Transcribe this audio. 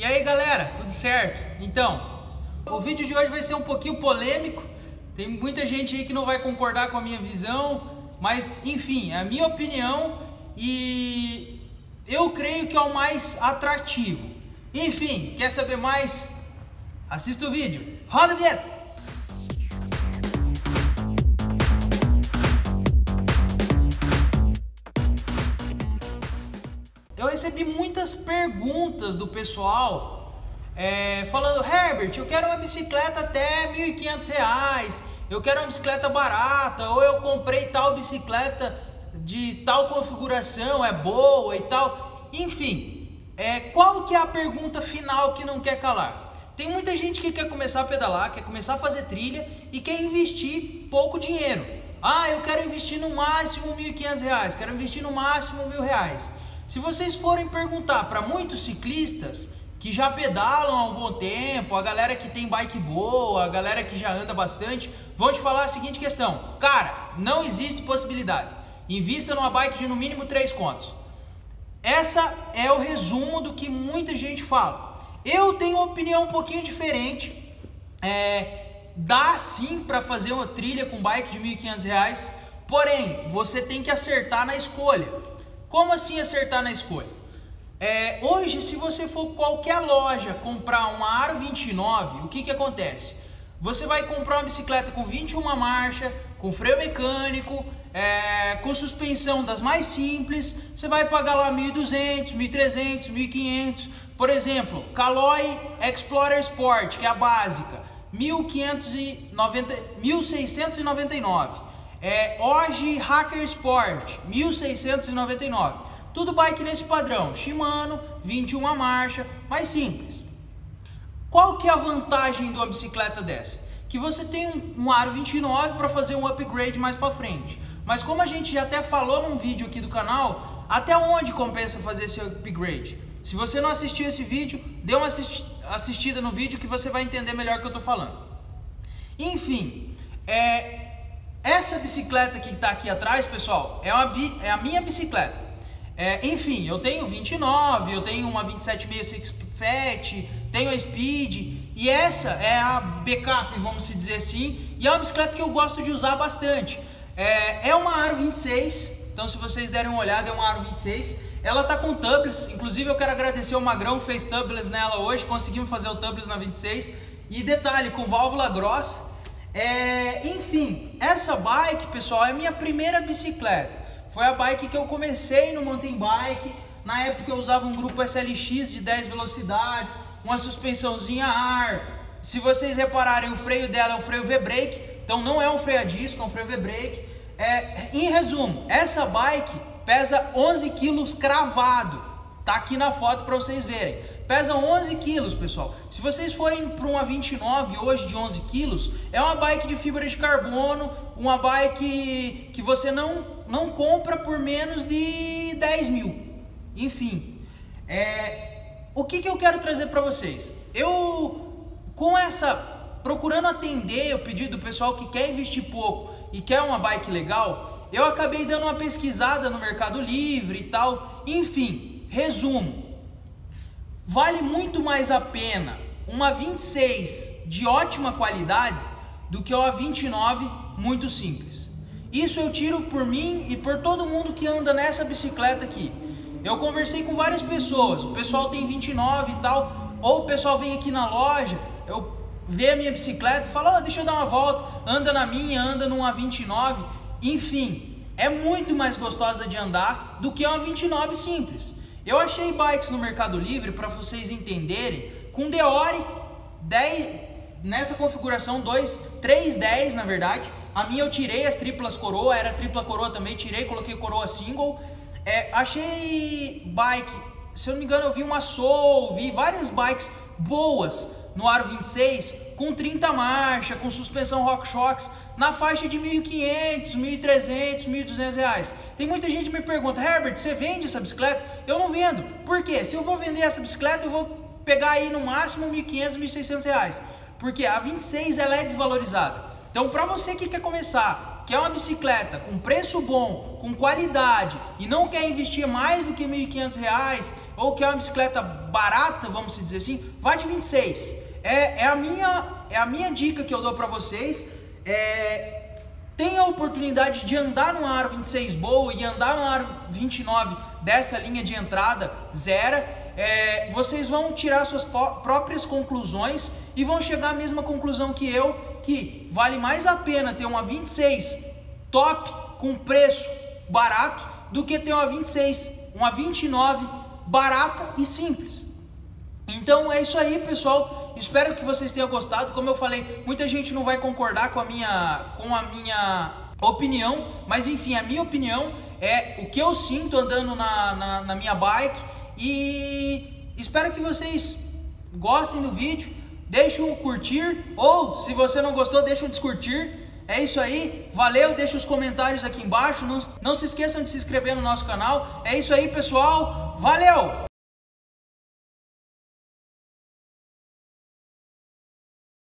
E aí galera, tudo certo? Então, o vídeo de hoje vai ser um pouquinho polêmico. Tem muita gente aí que não vai concordar com a minha visão, mas enfim, é a minha opinião e eu creio que é o mais atrativo. Enfim, quer saber mais? Assista o vídeo. Roda a vinheta! Eu recebi muitas perguntas do pessoal falando: Herbert, eu quero uma bicicleta até R$1.500, eu quero uma bicicleta barata, ou eu comprei tal bicicleta de tal configuração, é boa e tal. Enfim, qual que é a pergunta final que não quer calar? Tem muita gente que quer começar a pedalar, quer começar a fazer trilha e quer investir pouco dinheiro. Ah, eu quero investir no máximo R$1.500, quero investir no máximo R$1.000. Se vocês forem perguntar para muitos ciclistas que já pedalam há um bom tempo, a galera que tem bike boa, a galera que já anda bastante, vão te falar a seguinte questão: cara, não existe possibilidade, invista numa bike de no mínimo 3 contos. Essa é o resumo do que muita gente fala. Eu tenho uma opinião um pouquinho diferente. Dá sim para fazer uma trilha com bike de R$1.500, porém você tem que acertar na escolha. Como assim acertar na escolha? Hoje, se você for qualquer loja comprar uma Aro 29, o que acontece? Você vai comprar uma bicicleta com 21 marchas, com freio mecânico, com suspensão das mais simples, você vai pagar lá R$1.200, R$1.300, R$1.500. Por exemplo, Caloi Explorer Sport, que é a básica, R$1.699. Hoje Hacker Sport, R$1.699. Tudo bike nesse padrão, Shimano, 21 marcha, mais simples. Qual que é a vantagem de uma bicicleta dessa? Que você tem um Aro 29 para fazer um upgrade mais para frente. Mas como a gente já até falou num vídeo aqui do canal, até onde compensa fazer esse upgrade? Se você não assistiu esse vídeo, dê uma assistida no vídeo que você vai entender melhor o que eu estou falando. Enfim, essa bicicleta que está aqui atrás, pessoal, é a minha bicicleta. Enfim, eu tenho 29, eu tenho uma 27.6 Fat, tenho a Speed, e essa é a backup, vamos dizer assim, e é uma bicicleta que eu gosto de usar bastante. É uma Aro 26, então se vocês derem uma olhada, é uma Aro 26. Ela tá com tubeless, inclusive eu quero agradecer o Magrão que fez tubeless nela hoje, conseguimos fazer o tubeless na 26, e detalhe, com válvula grossa. Enfim, essa bike, pessoal, é a minha primeira bicicleta. Foi a bike que eu comecei no mountain bike. Na época eu usava um grupo SLX de 10 velocidades, uma suspensãozinha a ar. Se vocês repararem, o freio dela é um freio V-brake, então não é um freio a disco, é um freio V-brake. Em resumo, essa bike pesa 11 quilos cravado. Tá aqui na foto para vocês verem. Pesa 11 quilos, pessoal. Se vocês forem para uma 29 hoje de 11 quilos, é uma bike de fibra de carbono, uma bike que você não compra por menos de 10 mil. Enfim, o que eu quero trazer para vocês? Procurando atender o pedido do pessoal que quer investir pouco e quer uma bike legal, eu acabei dando uma pesquisada no Mercado Livre e tal. Enfim, resumo. Vale muito mais a pena uma 26 de ótima qualidade do que uma 29 muito simples. Isso eu tiro por mim e por todo mundo que anda nessa bicicleta aqui. Eu conversei com várias pessoas, o pessoal tem 29 e tal, ou o pessoal vem aqui na loja, vê a minha bicicleta e fala: deixa eu dar uma volta, anda na minha, anda numa 29, enfim, é muito mais gostosa de andar do que uma 29 simples. Eu achei bikes no Mercado Livre, para vocês entenderem, com Deore 10, nessa configuração 310 na verdade. A minha eu tirei as triplas coroa, era tripla coroa também, tirei, coloquei coroa single. Achei bike, se eu não me engano eu vi uma Soul, vi várias bikes boas no Aro 26, com 30 marcha, com suspensão RockShox, na faixa de R$1.500, R$1.300, R$1.200. Tem muita gente que me pergunta: Herbert, você vende essa bicicleta? Eu não vendo. Por quê? Se eu vou vender essa bicicleta, eu vou pegar aí no máximo R$1.500, R$1.600. Porque a 26 ela é desvalorizada. Então, para você que quer começar, quer uma bicicleta com preço bom, com qualidade e não quer investir mais do que R$1.500, ou quer uma bicicleta barata, vamos dizer assim, vá de 26. É a minha dica que eu dou para vocês. Tenha a oportunidade de andar numa Aro 26 boa e andar numa Aro 29 dessa linha de entrada zero. Vocês vão tirar suas próprias conclusões e vão chegar à mesma conclusão que eu, que vale mais a pena ter uma 26 top com preço barato do que ter uma 29 barata e simples. Então é isso aí, pessoal. Espero que vocês tenham gostado. Como eu falei, muita gente não vai concordar com a minha opinião, mas enfim, a minha opinião é o que eu sinto andando na minha bike. E espero que vocês gostem do vídeo. Deixa um curtir, ou se você não gostou, deixa um descurtir. É isso aí, valeu, deixa os comentários aqui embaixo. Não se esqueçam de se inscrever no nosso canal. É isso aí, pessoal, valeu!